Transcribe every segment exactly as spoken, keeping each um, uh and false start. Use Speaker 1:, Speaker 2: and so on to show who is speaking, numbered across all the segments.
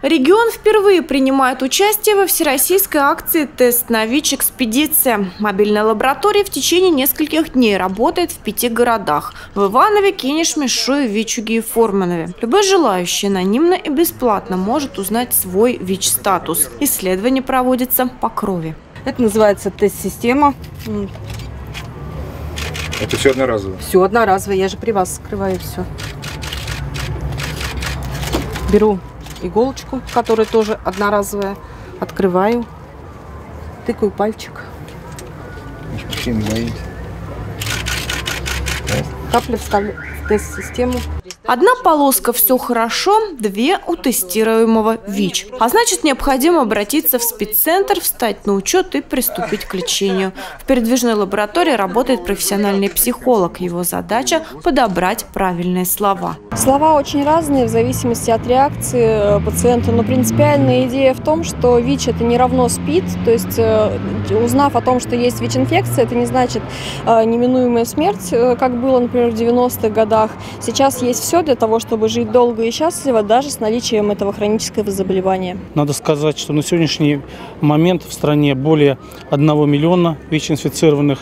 Speaker 1: Регион впервые принимает участие во всероссийской акции «Тест на ВИЧ-экспедиция». Мобильная лаборатория в течение нескольких дней работает в пяти городах – в Иванове, Кинешме, Шуе, Вичуге и Фурманове. Любой желающий анонимно и бесплатно может узнать свой ВИЧ-статус. Исследование проводится по крови.
Speaker 2: Это называется тест-система.
Speaker 3: Это все одноразово?
Speaker 2: Все одноразовое. Я же при вас скрываю все. Беру иголочку, которая тоже одноразовая, открываю, тыкаю пальчик. Капля вставлю в тест-систему.
Speaker 1: Одна полоска «Все хорошо», две у тестируемого ВИЧ. А значит, необходимо обратиться в спеццентр, встать на учет и приступить к лечению. В передвижной лаборатории работает профессиональный психолог. Его задача – подобрать правильные слова.
Speaker 4: Слова очень разные в зависимости от реакции пациента, но принципиальная идея в том, что ВИЧ – это не равно СПИД. То есть, узнав о том, что есть ВИЧ-инфекция, это не значит неминуемая смерть, как было, например, в девяностых годах. Сейчас есть все для того, чтобы жить долго и счастливо, даже с наличием этого хронического заболевания.
Speaker 5: Надо сказать, что на сегодняшний момент в стране более одного миллиона ВИЧ-инфицированных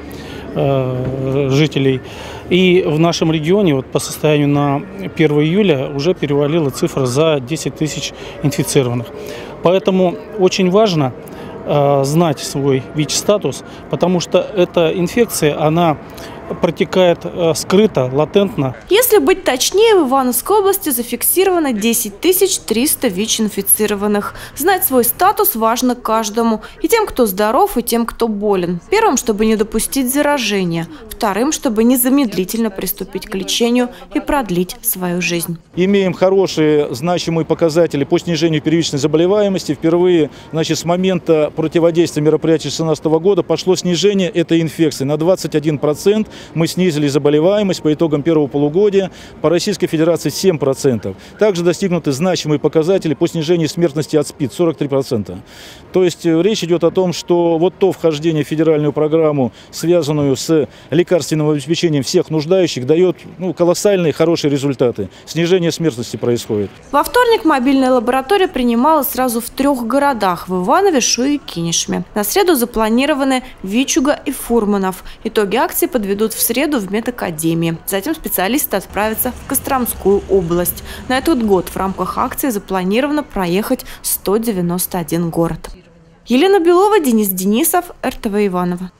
Speaker 5: э, жителей. И в нашем регионе вот, по состоянию на первое июля уже перевалила цифра за десять тысяч инфицированных. Поэтому очень важно э, знать свой ВИЧ-статус, потому что эта инфекция, она протекает э, скрыто, латентно.
Speaker 1: Если быть точнее, в Ивановской области зафиксировано десять тысяч триста ВИЧ-инфицированных. Знать свой статус важно каждому. И тем, кто здоров, и тем, кто болен. Первым, чтобы не допустить заражения. Вторым, чтобы незамедлительно приступить к лечению и продлить свою жизнь.
Speaker 3: Имеем хорошие значимые показатели по снижению первичной заболеваемости. Впервые, значит, с момента противодействия мероприятий две тысячи шестнадцатого года пошло снижение этой инфекции на двадцать один процент. Мы снизили заболеваемость по итогам первого полугодия, по Российской Федерации семь процентов. Также достигнуты значимые показатели по снижению смертности от СПИД сорок три процента. То есть речь идет о том, что вот то вхождение в федеральную программу, связанную с лекарственным обеспечением всех нуждающих, дает ну, колоссальные хорошие результаты. Снижение смертности происходит.
Speaker 1: Во вторник мобильная лаборатория принимала сразу в трех городах – в Иванове, Шуе и Кинешме. На среду запланированы Вичуга и Фурманов. Итоги акции подведут в среду в медакадемии. Затем специалисты отправятся в Костромскую область. На этот год в рамках акции запланировано проехать сто девяносто один город. Елена Белова, Денис Денисов, эр тэ вэ Иваново.